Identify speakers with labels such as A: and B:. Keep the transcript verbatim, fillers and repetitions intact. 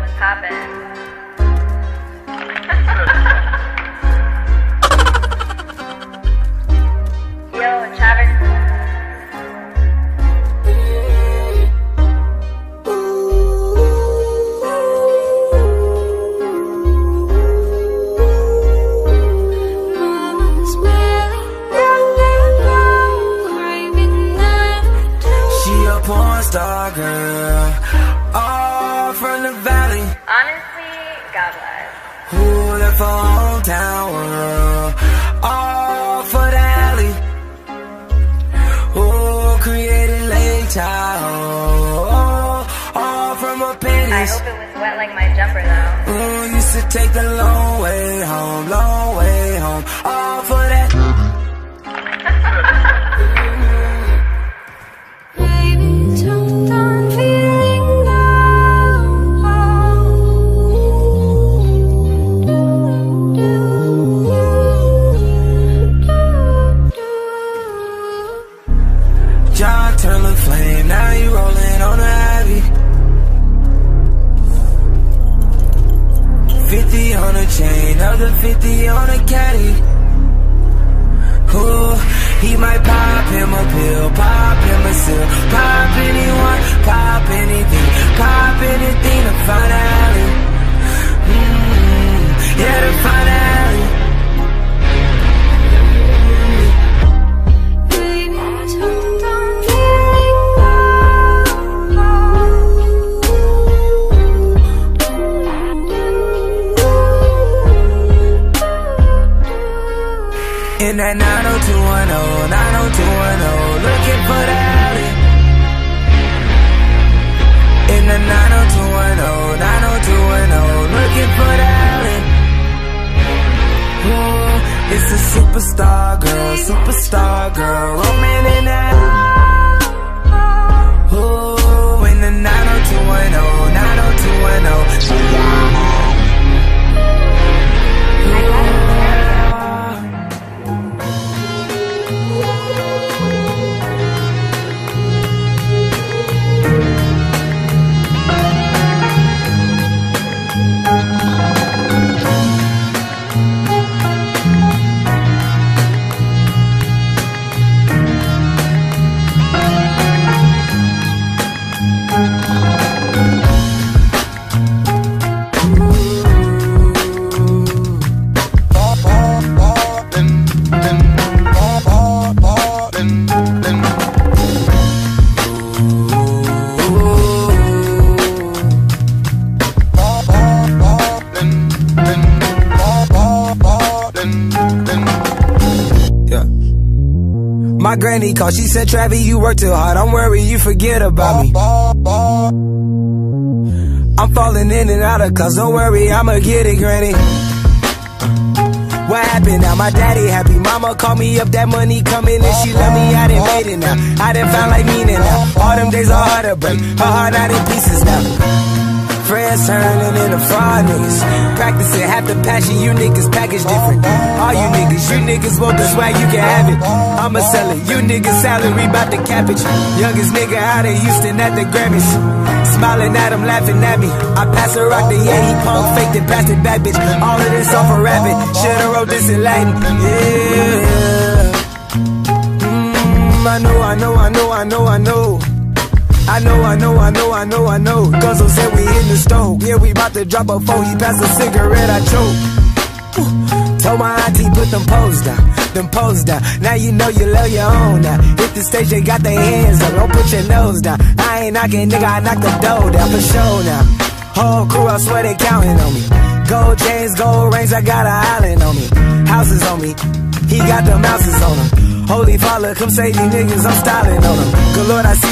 A: What's poppin'? Yo, Travis.
B: Porn star girl, all from the valley.
A: Honestly, God bless.
B: Who left her hometown world, all for the alley. Who created late child, all, all from her pennies.
A: I hope it was wet like my jumper though.
B: Who used to take the long way home, long way home, all for that. John turned the flame, now you rolling on the Ivy. Fifty on a chain, other fifty on a caddy. Ooh, he might pop him a pill, pop him a seal, pop anyone, pop anything, pop anything to find alley. Mm, yeah, to find alley. In that nine oh two one oh, nine oh two one oh, looking for the alley. In the nine oh two one oh, nine oh two one oh, looking for the alley. Ooh, it's a superstar girl, superstar girl, roaming in that. Ooh, in the nine oh two one oh, nine oh two one oh. My granny called, she said, Travis, you work too hard, I'm worried you forget about me. I'm falling in and out of cause, don't worry, I'ma get it, granny. What happened now? My daddy happy, mama called me up, that money coming and she love me, I done made it now. I done found like meaning now, all them days are hard to break, her heart out in pieces now. Friends turning into fraud niggas, practicing half the passion, you niggas package different. All you niggas, you niggas want the swag, you can have it. I'ma sell it, you niggas salary bout the cabbage. Youngest nigga out of Houston at the Grammys, smiling at him, laughing at me. I pass a rock to yeah, he punk faked it, passed it back, bitch. All of this off a rabbit, shoulda wrote this in Latin. Yeah, mm, I know, I know, I know, I know, I know. I know, I know, I know, I know, I know. Guzzle said we in the stove. Yeah, we bout to drop a phone. He passed a cigarette, I choke. Ooh. Told my auntie put them poles down, them poles down. Now you know you love your own now. Hit the stage, they got their hands up. Don't put your nose down. I ain't knocking, nigga, I knock the door down for sure now. Whole crew, I swear they counting on me. Gold chains, gold rings, I got an island on me. Houses on me, he got them houses on him. Holy father, come save these niggas, I'm styling on them. Good Lord, I see